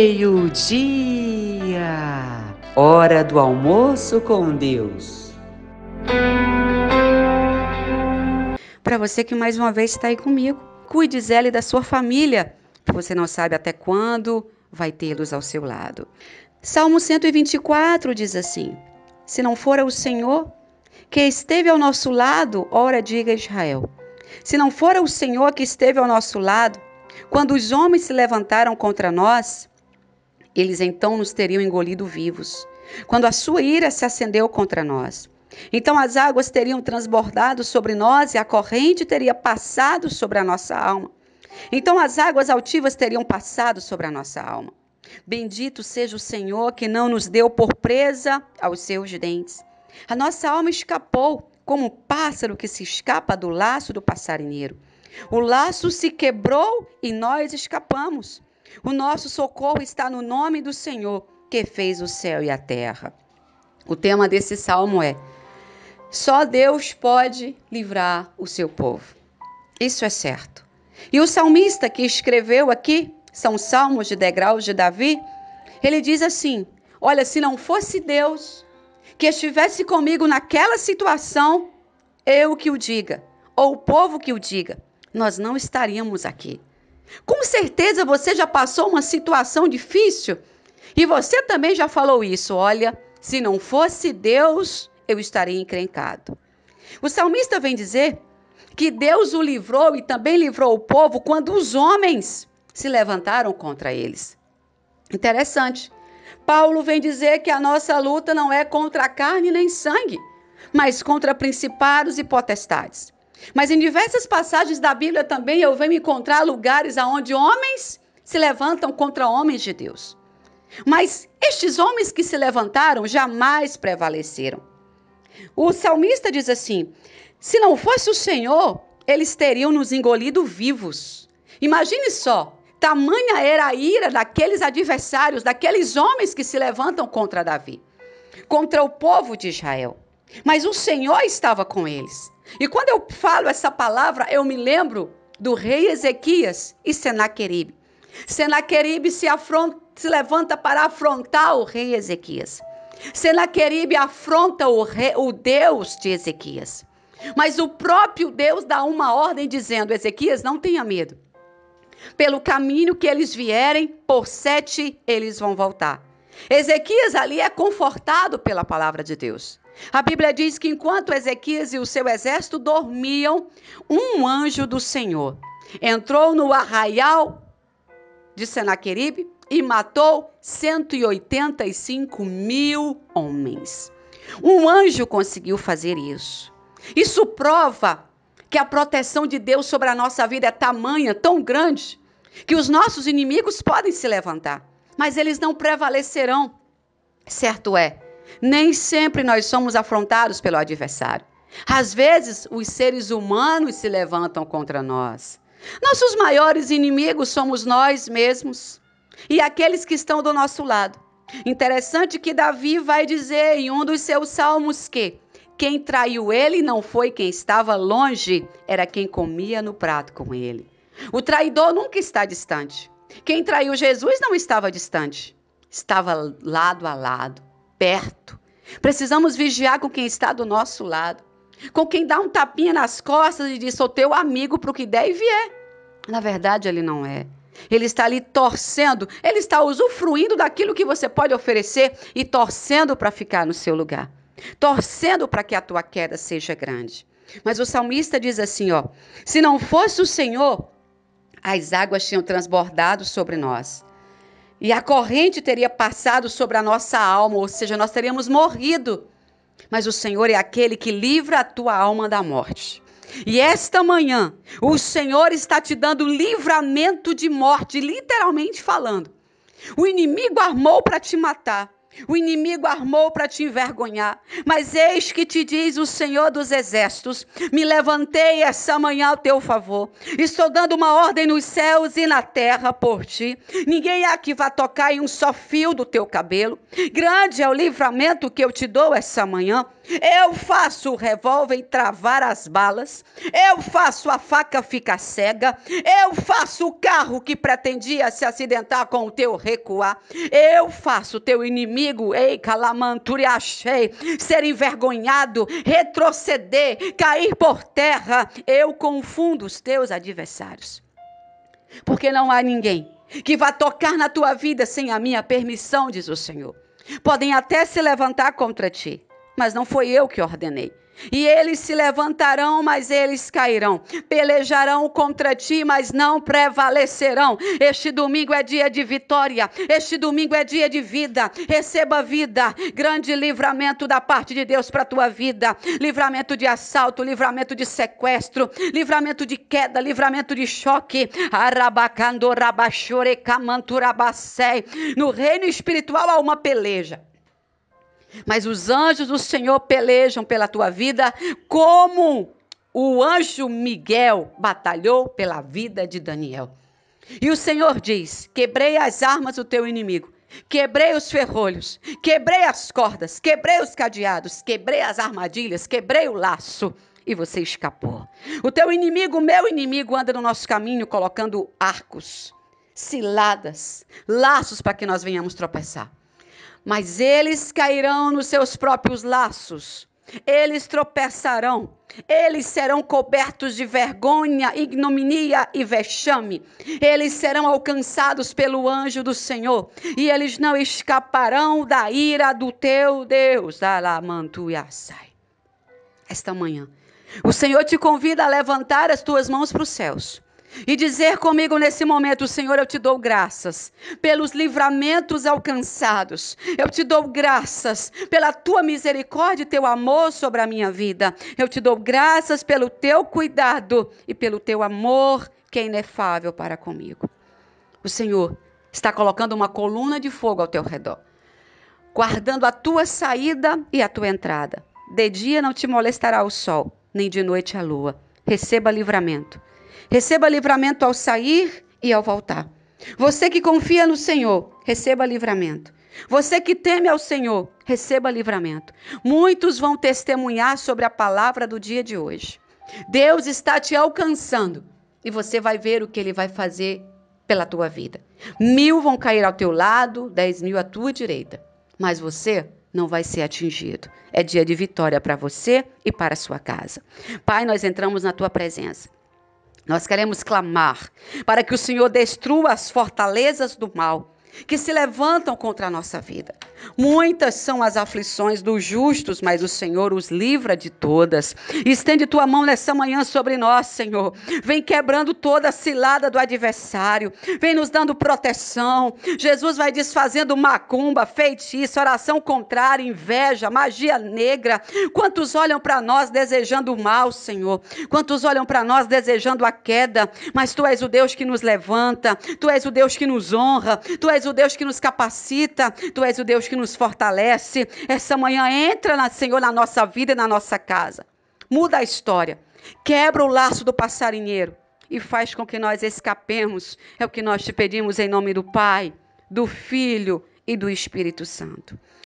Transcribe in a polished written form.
Meio-dia, hora do almoço com Deus. Para você que mais uma vez está aí comigo, cuide dela e da sua família, porque você não sabe até quando vai tê-los ao seu lado. Salmo 124 diz assim: se não for o Senhor que esteve ao nosso lado, ora diga Israel. Se não for o Senhor que esteve ao nosso lado, quando os homens se levantaram contra nós, eles então nos teriam engolido vivos. Quando a sua ira se acendeu contra nós, então as águas teriam transbordado sobre nós e a corrente teria passado sobre a nossa alma. Então as águas altivas teriam passado sobre a nossa alma. Bendito seja o Senhor que não nos deu por presa aos seus dentes. A nossa alma escapou como um pássaro que se escapa do laço do passarinheiro. O laço se quebrou e nós escapamos. O nosso socorro está no nome do Senhor, que fez o céu e a terra. O tema desse salmo é: só Deus pode livrar o seu povo. Isso é certo. E o salmista que escreveu aqui, são salmos de degraus de Davi, ele diz assim: olha, se não fosse Deus que estivesse comigo naquela situação, eu que o diga, ou o povo que o diga, nós não estaríamos aqui. Com certeza você já passou uma situação difícil e você também já falou isso: olha, se não fosse Deus, eu estaria encrencado. O salmista vem dizer que Deus o livrou e também livrou o povo quando os homens se levantaram contra eles. Interessante. Paulo vem dizer que a nossa luta não é contra a carne nem sangue, mas contra principados e potestades. Mas em diversas passagens da Bíblia também eu venho encontrar lugares onde homens se levantam contra homens de Deus. Mas estes homens que se levantaram jamais prevaleceram. O salmista diz assim: se não fosse o Senhor, eles teriam nos engolido vivos. Imagine só, tamanha era a ira daqueles adversários, daqueles homens que se levantam contra Davi, contra o povo de Israel. Mas o Senhor estava com eles. E quando eu falo essa palavra, eu me lembro do rei Ezequias e Senaqueribe. Senaqueribe se levanta para afrontar o rei Ezequias. Senaqueribe afronta o Deus de Ezequias. Mas o próprio Deus dá uma ordem dizendo: Ezequias, não tenha medo. Pelo caminho que eles vierem, por 7 eles vão voltar. Ezequias ali é confortado pela palavra de Deus. A Bíblia diz que enquanto Ezequias e o seu exército dormiam, um anjo do Senhor entrou no arraial de Senaqueribe e matou 185 mil homens. Um anjo conseguiu fazer isso. Isso prova que a proteção de Deus sobre a nossa vida é tamanha, tão grande, que os nossos inimigos podem se levantar, mas eles não prevalecerão. Certo é, nem sempre nós somos afrontados pelo adversário. Às vezes, os seres humanos se levantam contra nós. Nossos maiores inimigos somos nós mesmos e aqueles que estão do nosso lado. Interessante que Davi vai dizer em um dos seus salmos que quem traiu ele não foi quem estava longe, era quem comia no prato com ele. O traidor nunca está distante. Quem traiu Jesus não estava distante, estava lado a lado, perto. Precisamos vigiar com quem está do nosso lado, com quem dá um tapinha nas costas e diz: sou teu amigo para o que der e vier. Na verdade, ele não é. Ele está ali torcendo, ele está usufruindo daquilo que você pode oferecer e torcendo para ficar no seu lugar. Torcendo para que a tua queda seja grande. Mas o salmista diz assim, ó: se não fosse o Senhor, as águas tinham transbordado sobre nós. E a corrente teria passado sobre a nossa alma, ou seja, nós teríamos morrido. Mas o Senhor é aquele que livra a tua alma da morte. E esta manhã, o Senhor está te dando livramento de morte, literalmente falando. O inimigo armou para te matar. O inimigo armou para te envergonhar. Mas eis que te diz o Senhor dos Exércitos: me levantei essa manhã ao teu favor. Estou dando uma ordem nos céus e na terra por ti. Ninguém há que vá tocar em um só fio do teu cabelo. Grande é o livramento que eu te dou essa manhã. Eu faço o revólver travar as balas. Eu faço a faca ficar cega. Eu faço o carro que pretendia se acidentar com o teu recuar. Eu faço o teu inimigo, ei, calamanturi achei, ser envergonhado, retroceder, cair por terra. Eu confundo os teus adversários. Porque não há ninguém que vá tocar na tua vida sem a minha permissão, diz o Senhor. Podem até se levantar contra ti, mas não foi eu que ordenei. E eles se levantarão, mas eles cairão. Pelejarão contra ti, mas não prevalecerão. Este domingo é dia de vitória. Este domingo é dia de vida. Receba vida. Grande livramento da parte de Deus para a tua vida. Livramento de assalto, livramento de sequestro, livramento de queda, livramento de choque. No reino espiritual há uma peleja. Mas os anjos do Senhor pelejam pela tua vida como o anjo Miguel batalhou pela vida de Daniel. E o Senhor diz: quebrei as armas do teu inimigo, quebrei os ferrolhos, quebrei as cordas, quebrei os cadeados, quebrei as armadilhas, quebrei o laço e você escapou. O teu inimigo, o meu inimigo, anda no nosso caminho colocando arcos, ciladas, laços para que nós venhamos tropeçar. Mas eles cairão nos seus próprios laços, eles tropeçarão, eles serão cobertos de vergonha, ignominia e vexame, eles serão alcançados pelo anjo do Senhor, e eles não escaparão da ira do teu Deus. Esta manhã, o Senhor te convida a levantar as tuas mãos para os céus e dizer comigo nesse momento: Senhor, eu te dou graças pelos livramentos alcançados. Eu te dou graças pela tua misericórdia e teu amor sobre a minha vida. Eu te dou graças pelo teu cuidado e pelo teu amor que é inefável para comigo. O Senhor está colocando uma coluna de fogo ao teu redor, guardando a tua saída e a tua entrada. De dia não te molestará o sol, nem de noite a lua. Receba livramento. Receba livramento ao sair e ao voltar. Você que confia no Senhor, receba livramento. Você que teme ao Senhor, receba livramento. Muitos vão testemunhar sobre a palavra do dia de hoje. Deus está te alcançando e você vai ver o que Ele vai fazer pela tua vida. 1000 vão cair ao teu lado, 10.000 à tua direita, mas você não vai ser atingido. É dia de vitória para você e para a sua casa. Pai, nós entramos na tua presença. Nós queremos clamar para que o Senhor destrua as fortalezas do mal que se levantam contra a nossa vida. Muitas são as aflições dos justos, mas o Senhor os livra de todas. Estende tua mão nessa manhã sobre nós, Senhor. Vem quebrando toda a cilada do adversário. Vem nos dando proteção. Jesus vai desfazendo macumba, feitiço, oração contrária, inveja, magia negra. Quantos olham para nós desejando o mal, Senhor? Quantos olham para nós desejando a queda? Mas Tu és o Deus que nos levanta. Tu és o Deus que nos honra. Tu és o Deus que nos capacita. Tu és o Deus que nos fortalece. Essa manhã entra, Senhor, na nossa vida e na nossa casa. Muda a história. Quebra o laço do passarinheiro e faz com que nós escapemos. É o que nós te pedimos em nome do Pai, do Filho e do Espírito Santo.